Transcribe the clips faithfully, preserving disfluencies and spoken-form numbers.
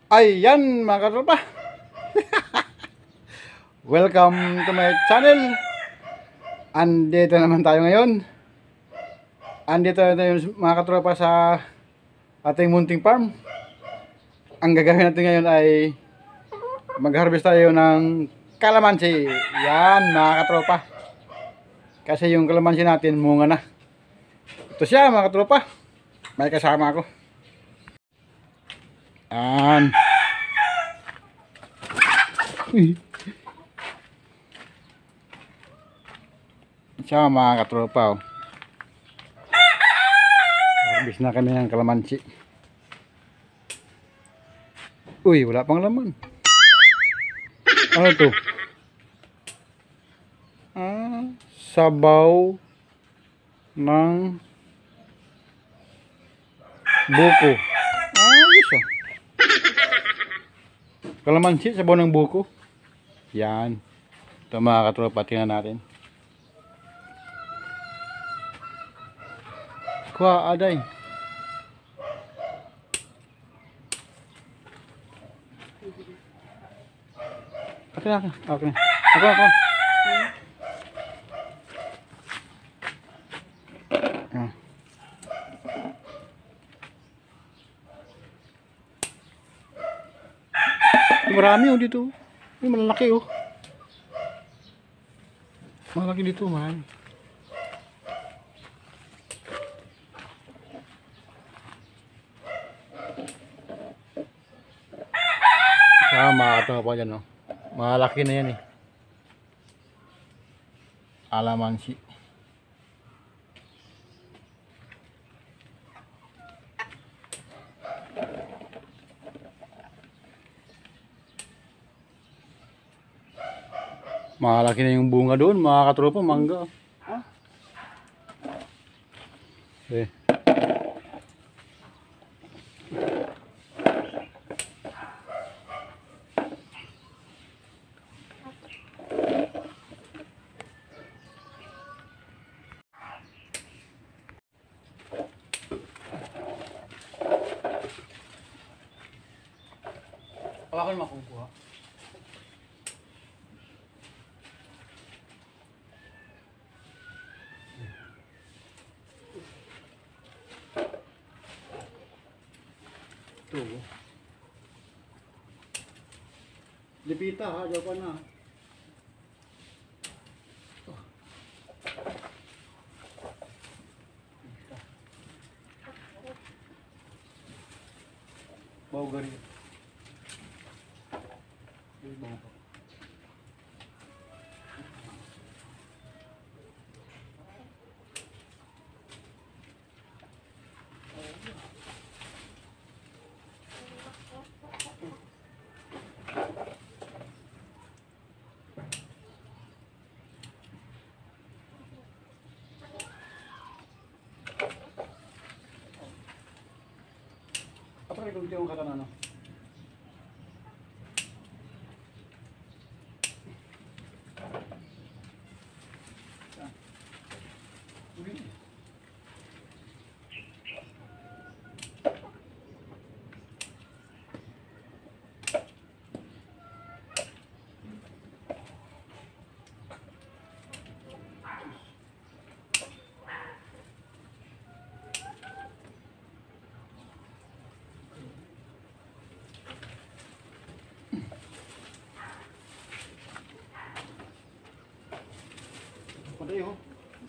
Ayan mga katropa. Welcome to my channel. Andito naman tayo ngayon. Andito tayo mga katropa sa ating munting farm. Ang gagawin natin ngayon ay mag-harvest tayo ng kalamansi. Yan mga katropa. Kasi yung kalamansi natin munga na. Ito siya mga katropa. May kasama ako. Yan. Siya mga katropa. Oh. Harvest na kami ng kalamansi. Uy, wala pang laman. Ano to? Ah, sabaw ng buko. Ayos ah. Kalamansi, sabaw ng buko. Yan. Ito mga katropa, tingnan natin. Kuha, aday. Okay na, okay. Ako, ako. Ah. Marami oh dito. May malalaki oh. Malaki dito, man. Ah, makakatawa pa dyan, no? Malaki na yan, eh. Kalamansi. Malaki na yung bunga doon, mga katropa, mangga. Ah. Eh. Hawakan mo akong kuha. Ito. Lipita ha, jawapan na. Bau garing. Bau pa. Apa rin kung tiyong katana, no? Patay ho.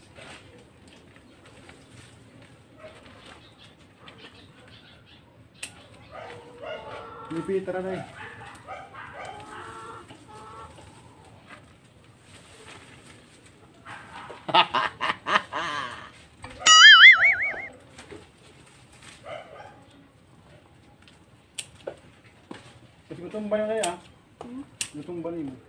Lipit tara na eh. Kasi gutom ba na kayo ah? Gutom ba niyo?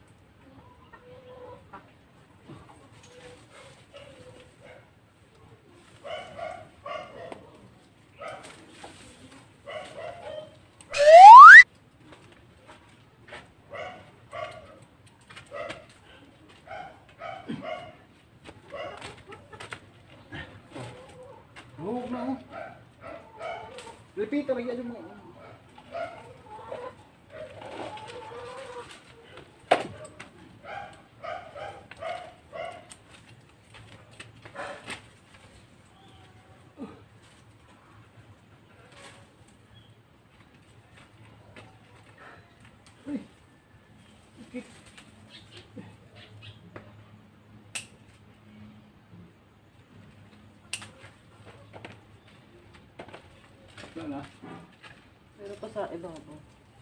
Huwag na oh. Repeat lagi aja mo. Wala na. Meron pa sa ibabaw.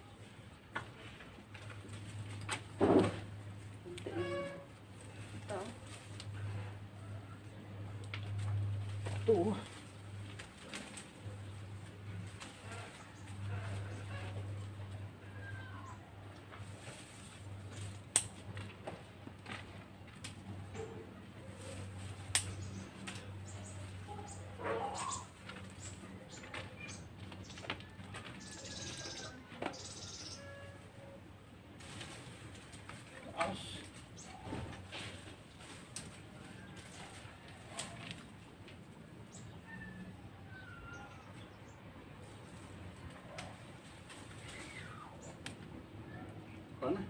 Hintayin. Ito. Ito. Ano?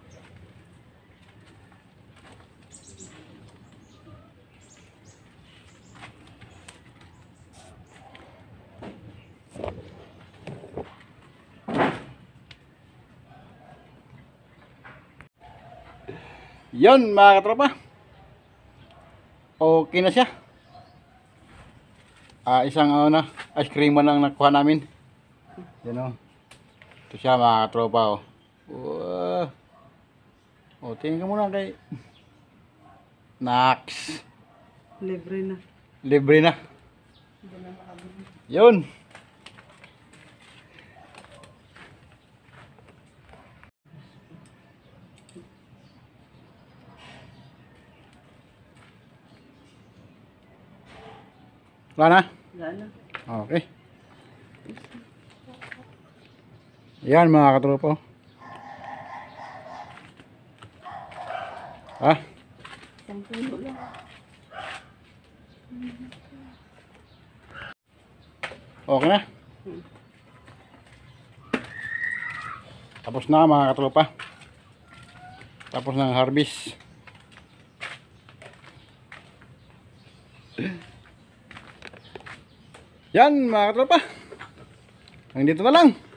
Yon mga katropa. Okay na siya. Ah, isang ano na, ice cream man lang nakuha namin. Yan o. Ito siya mga katropa o. Wow. O, tingin ka muna kay Nax. Libre na. Libre na. Hindi na makabili. Yun. Wala na? Wala na. Okay. Yan mga katropo. Ha? Isang puno lang. Okay na? Hmm. Tapos na mga katropa. Tapos na ang harvest. Yan mga katropa. Hanggang dito na lang.